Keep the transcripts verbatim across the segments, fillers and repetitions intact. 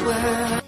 world.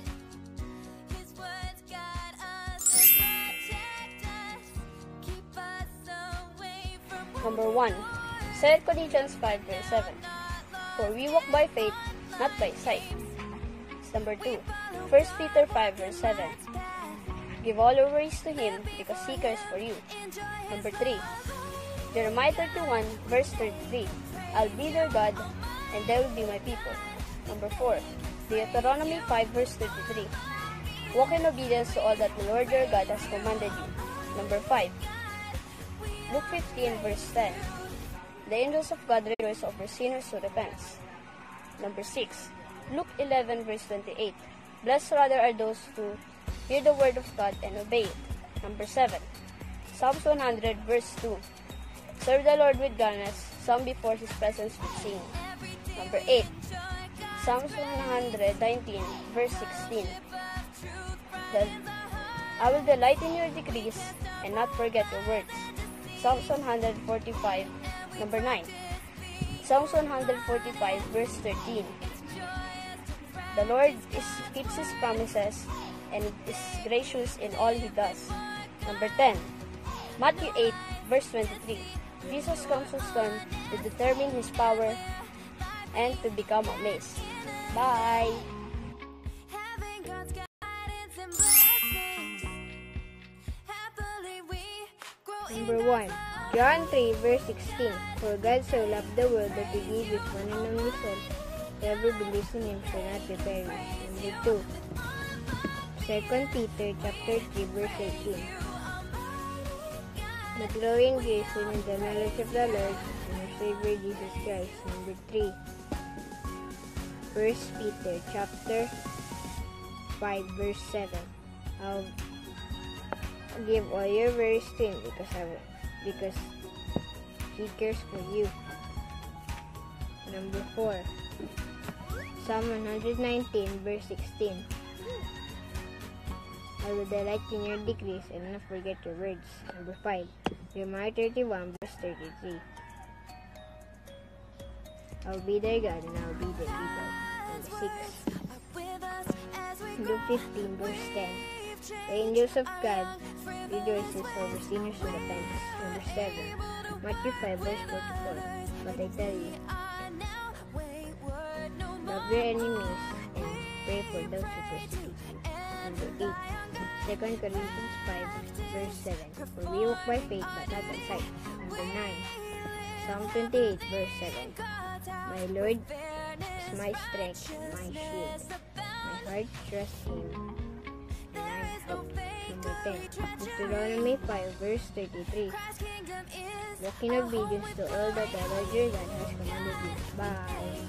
Number one. Second Corinthians five verse seven. For we walk by faith, not by sight. Number two. First Peter five verse seven. Give all your worries to Him, because He cares for you. Number three. Jeremiah thirty-one verse thirty-three. I'll be their God, and they will be my people. Number four. Deuteronomy five verse thirty-three. Walk in obedience to all that the Lord your God has commanded you. Number five. Luke fifteen verse ten. The angels of God rejoice over sinners who repent. Number six. Luke eleven verse twenty-eight. Blessed rather are those who hear the word of God and obey it. Number seven. Psalms one hundred verse two. Serve the Lord with gladness, song before His presence with singing. Number eight. Psalms one hundred nineteen verse sixteen. The, I will delight in your decrees and not forget your words. Psalms one hundred forty-five, number nine. Psalms one hundred forty-five, verse thirteen. The Lord is, keeps His promises and is gracious in all He does. Number ten. Matthew eight, verse twenty-three. Jesus comes to stone to determine His power and to become amazed. Bye! Number one. John three verse sixteen. For God so loved the world that He gave His one and only Son, whoever believes in Him shall not be perished. Number two. Second Peter chapter three verse eighteen. But grow in grace and in the knowledge of the Lord and our Savior Jesus Christ. Number three. First Peter chapter five verse seven. I'll give all your worries to Him because I will, because He cares for you. Number four. Psalm one hundred nineteen verse sixteen. I will delight in your decrees and not forget your words. Number five. Jeremiah thirty-one verse thirty-three. I'll be their God and I'll be their people. Number six. Luke fifteen verse ten. The angels of God rejoices over sinners who repent. Number seven. Matthew five verse forty-four. But I tell you, love your enemies and pray for those who persecute you. Number eight. Second Corinthians five verse seven. For we walk by faith but not by sight. Number nine. Psalm twenty-eight verse seven. My Lord is my strength and my shield. My heart trusts in Him. Number ten. Deuteronomy five verse thirty-three. Walk in obedience to all that the Lord your God has commanded you. Bye!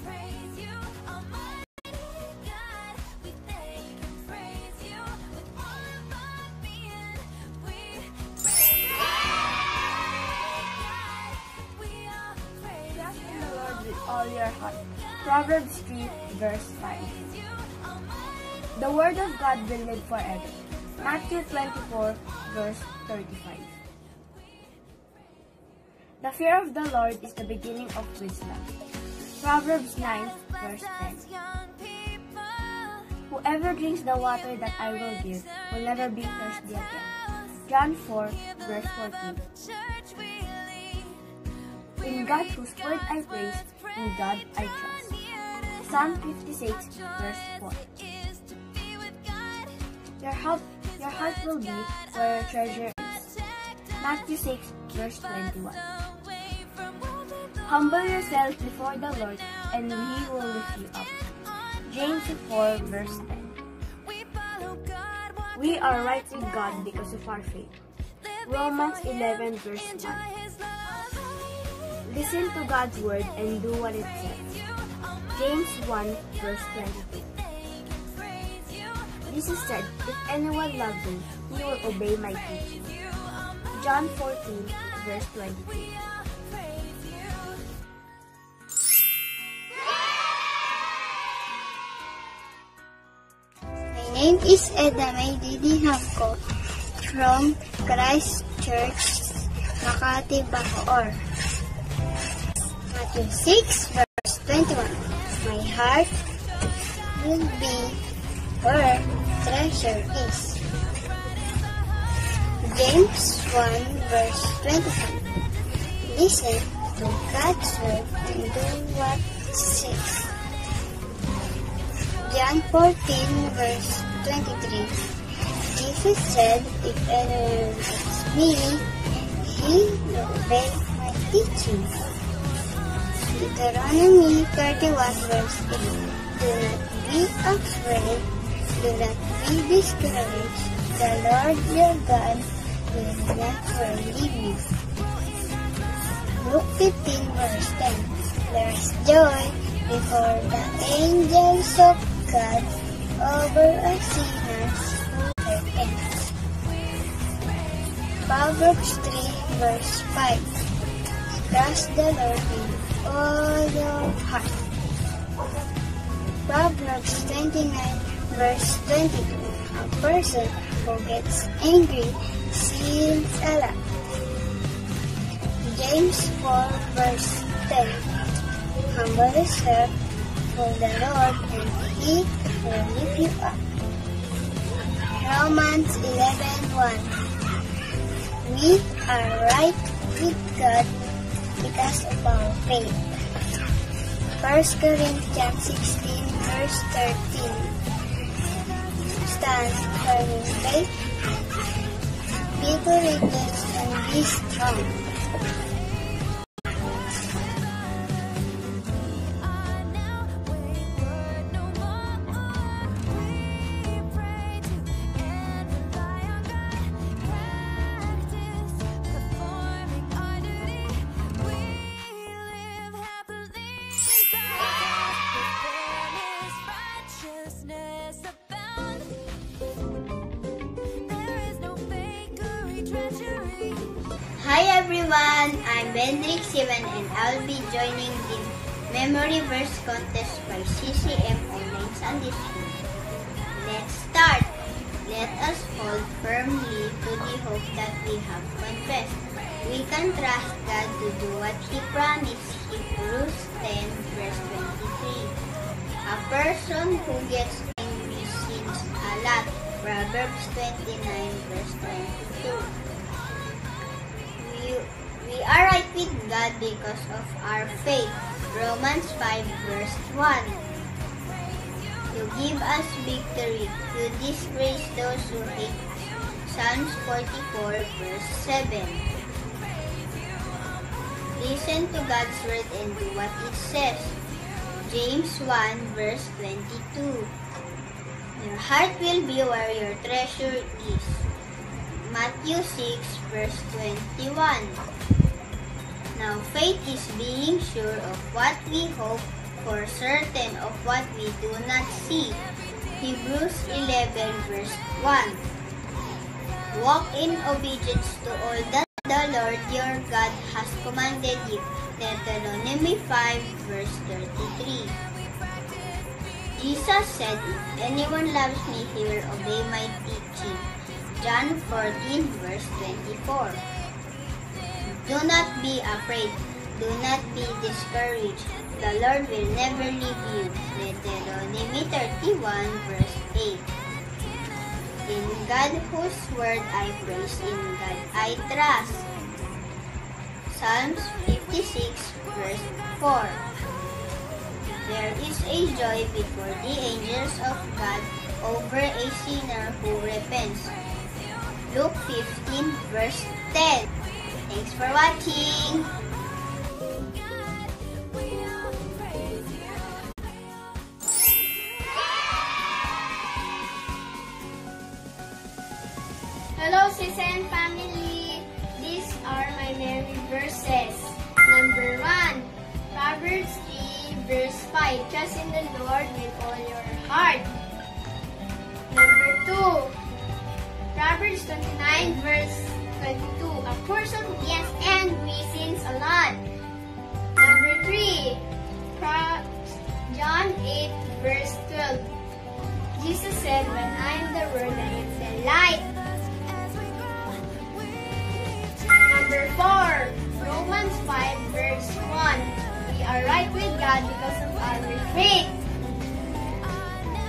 Trust in the Lord with all your heart. Proverbs three verse five. The word of God will live forever. Matthew twenty-four verse thirty-five. The fear of the Lord is the beginning of wisdom. Proverbs nine verse ten. Whoever drinks the water that I will give will never be thirsty again. John four verse fourteen. In God whose word I praise, in God I trust. Psalm fifty-six verse four. Your heart, your heart will be where your treasure is. Matthew six verse twenty-one. Humble yourself before the Lord, and He will lift you up. James four verse ten. We are right with God because of our faith. Romans eleven verse one. Listen to God's word and do what it says. James one verse twenty-two. This is said, if anyone loves me, he will obey my teaching. John fourteen verse twenty-two. My name is Edamay Didi Hamko from Christ Church, Makati, Bacoor. Matthew six verse twenty-one. My heart will be where treasure is. James one verse twenty-five. Listen to God's word and do what it says. John fourteen verse twenty-three. Jesus said, if anyone loves me, he will obey my teaching. Deuteronomy thirty-one verse eight. Do not be afraid, do not be discouraged. The Lord your God will never leave you. Luke fifteen verse ten. There is joy before the angels of God over a sinners who repent. Proverbs three verse five. Trust the Lord with all your heart. Proverbs twenty-nine verse twenty-two. A person who gets angry sins a lot. James four verse ten. Humble yourself for the Lord and He will lift you up. Romans eleven one. We are right with God because of our faith. First Corinthians sixteen verse thirteen. Stand firm in faith, be courageous and be strong. Hi everyone, I'm Bendrick Sivan and I'll be joining the Memory Verse Contest by C C M Online Sunday School. Let's start. Let us hold firmly to the hope that we have confessed. We can trust God to do what He promised. Hebrews ten verse twenty-three. A person who gets angry sins a lot. Proverbs twenty-nine verse twenty-two. We, we are right with God because of our faith. Romans five verse one. You give us victory. You disgrace those who hate us. Psalms forty-four verse seven. Listen to God's word and do what it says. James one verse twenty-two. Your heart will be where your treasure is. Matthew six verse twenty-one. Now faith is being sure of what we hope, for certain of what we do not see. Hebrews eleven verse one. Walk in obedience to all that the Lord your God has commanded you. Deuteronomy five verse thirty-three. Jesus said, if anyone loves me, he will obey my teaching. John fourteen verse twenty-four. Do not be afraid. Do not be discouraged. The Lord will never leave you. Deuteronomy thirty-one verse eight. In God whose word I praise, in God I trust. Psalms fifty-six verse four. There is a joy before the angels of God over a sinner who repents. Luke fifteen verse ten. Thanks for watching! Hello, C C M family! These are my memory verses. Number one, Proverbs three verse five. Trust in the Lord with all your heart. Number two, Proverbs twenty-nine verse twenty-two. A person who gets angry sins a lot. Number three, John eight verse twelve. Jesus said, when I am the word, I am the light. Number four, Romans five verse one. We are right with God because of our faith.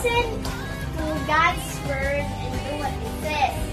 listen to God's word and do what it says.